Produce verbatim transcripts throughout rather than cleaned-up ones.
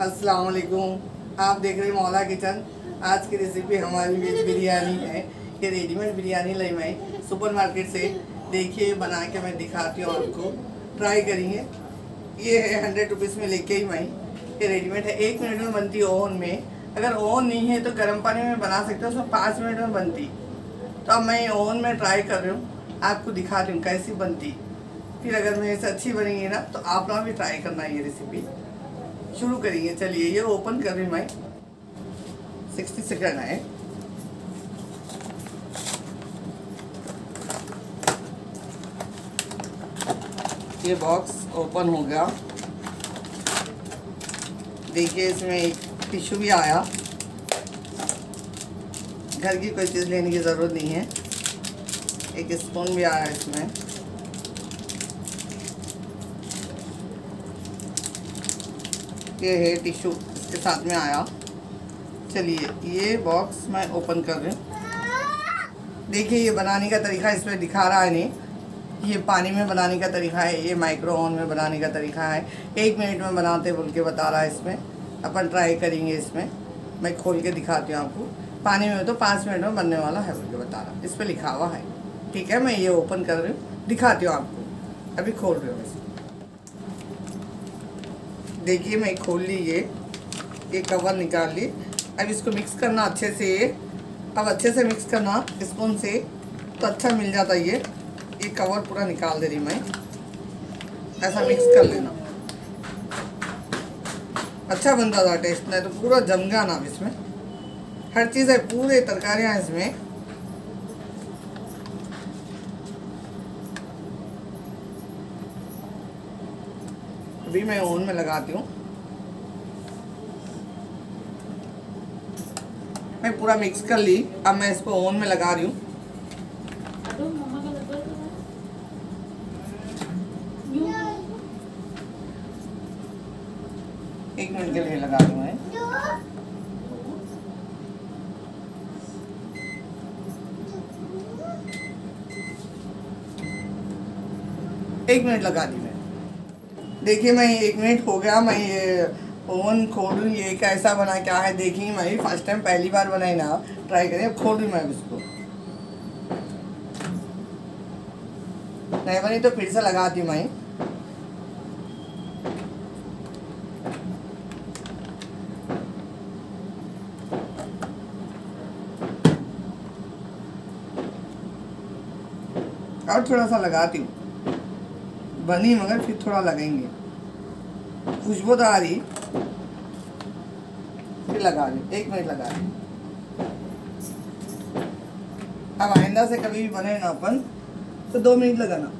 अस्सलाम वालेकुम। आप देख रहे हैं मौला किचन। आज की रेसिपी हमारी वेज बिरयानी है। ये रेडीमेड बिरयानी लाई मैं सुपर मार्केट से। देखिए बना के मैं दिखाती हूँ आपको, ट्राई करेंगे। ये है हंड्रेड रुपीज़ में लेके ही मैं, ये रेडीमेड है। एक मिनट में बनती है ओवन में। अगर ओवन नहीं है तो गर्म पानी में बना सकते हो, उसमें पाँच मिनट में बनती। तो अब मैं ओवन में ट्राई कर रही हूँ, आपको दिखा रही हूँ कैसी बनती। फिर अगर मेरे से अच्छी बनेगी ना तो आप लोग भी ट्राई करना ये रेसिपी। शुरू करेंगे, चलिए। ये ओपन कर रही मैं, सिक्सटी सेकेंड है। ये बॉक्स ओपन हो गया। देखिए इसमें एक टिश्यू भी आया। घर की कोई चीज़ लेने की ज़रूरत नहीं है। एक स्पून भी आया इसमें। ये है टिश्यू, इसके साथ में आया। चलिए ये बॉक्स मैं ओपन कर रही हूँ। देखिए ये बनाने का तरीका इसमें दिखा रहा है नहीं। ये पानी में बनाने का तरीका है, ये माइक्रो ओवन में बनाने का तरीका है। एक मिनट में बनाते बोल के बता रहा है। इसमें अपन ट्राई करेंगे। इसमें मैं खोल के दिखाती हूँ आपको। पानी में तो पाँच मिनट में बनने वाला है बोल के बता रहा है, इस पर लिखा हुआ है। ठीक है, मैं ये ओपन कर रही हूँ, दिखाती हूँ आपको। अभी खोल रही हूँ। देखिए मैं खोल ली, ये ये कवर निकाल ली। अब इसको मिक्स करना अच्छे से। अब अच्छे से मिक्स करना स्पून से तो अच्छा मिल जाता है। ये ये कवर पूरा निकाल दे रही मैं। ऐसा मिक्स कर लेना, अच्छा बन जाता टेस्ट। नहीं तो पूरा जम गया ना। इसमें हर चीज़ है, पूरे तरकारियाँ हैं इसमें। अभी मैं ओवन में लगाती हूँ। मैं पूरा मिक्स कर ली। अब मैं इसको ओवन में लगा रही हूँ। एक मिनट के लिए लगा रही हूँ मैं। एक मिनट लगा दी मैं। देखिए मैं एक मिनट हो गया। मैं ये ओवन खोल रही हूँ। ये कैसा बना क्या है देखिए। मैं फर्स्ट टाइम पहली बार बनाई ना, ट्राई करें। खोल रही मैं इसको। नहीं बनी तो फिर से लगाती मैं। और थोड़ा सा लगाती हूँ। बनी मगर फिर थोड़ा लगेंगे। खुशबू तो आ रही, फिर लगा रही। एक मिनट लगा रही। अब आइंदा से कभी भी बने ना अपन तो दो मिनट लगाना।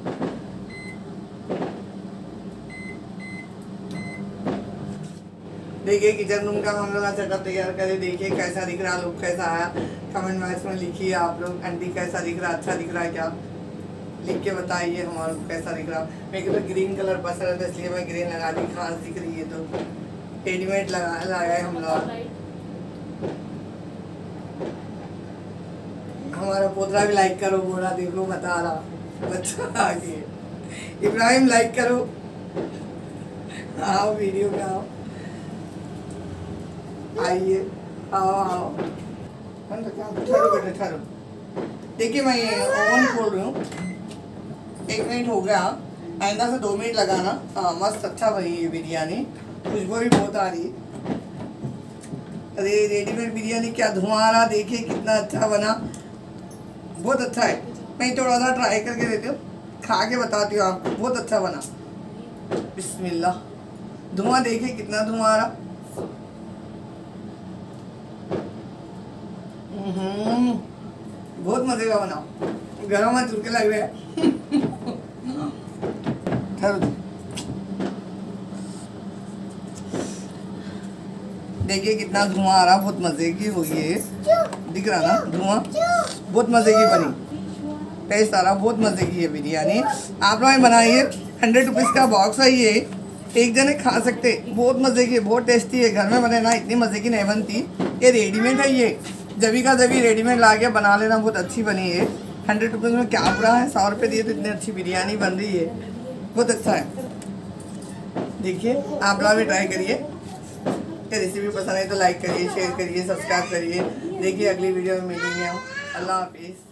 देखिए किचन रूम का हम लोग सेटअप तैयार करे। देखिए कैसा दिख रहा, लुक कैसा आया। कमेंट बॉक्स में लिखिए आप लोग, आंटी कैसा दिख रहा, अच्छा दिख रहा है क्या, लिख के बताइए हमारे को कैसा दिख रहा। मेरे को तो ग्रीन कलर पसंद है, तो इसलिए मैं ग्रीन लगा दी। खास दिख रही है तो रेडीमेड लगा लगाए हम लोग। हमारा पोतरा भी लाइक करो, बोला देखो बता रहा बच्चा आगे। इब्राहिम लाइक करो, आओ वीडियो में आओ, आइए आओ आओ। ठहरो बेटे ठहरो। देखिए मैं ये ओवन खोल रही हूँ। एक मिनट हो गया। आइंदा से दो मिनट लगाना। हाँ मस्त अच्छा बनी ये बिरयानी। खुशबू भी बहुत आ रही। अरे रेडीमेड बिरयानी क्या धुआं आ रहा। देखिए कितना अच्छा बना, बहुत अच्छा है। मैं थोड़ा सा ट्राई करके देती हूँ, खा के बताती हूँ आपको। बहुत अच्छा बना। बिस्मिल्लाह। धुआं देखिए कितना धुआं आ रहा। हम्म, बहुत मजे का बना। गरम है, चुटके लग रहे हैं। देखिए कितना धुआं आ रहा, बहुत मजे की हुई है। दिख रहा ना धुआं, बहुत मजे की बनी। टेस्ट आ रहा, बहुत मजे की है बिरयानी। आप लोग बनाइए। हंड्रेड रुपीज़ का बॉक्स है ये, एक जने खा सकते। बहुत मजे की, बहुत टेस्टी है। घर में बने ना इतनी मजे की नहीं बनती। ये रेडीमेड है। ये जभी का जभी रेडीमेड ला के बना लेना, बहुत अच्छी बनी है। हंड्रेड रुपीज़ में क्या बुरा है। सौ रुपये दिए तो इतनी अच्छी बिरयानी बन रही है, बहुत अच्छा है। देखिए आप लोग भी ट्राई करिए। कि रेसिपी पसंद है तो लाइक करिए, शेयर करिए, सब्सक्राइब करिए। देखिए अगली वीडियो में मिलेंगे हम। अल्लाह हाफिज़।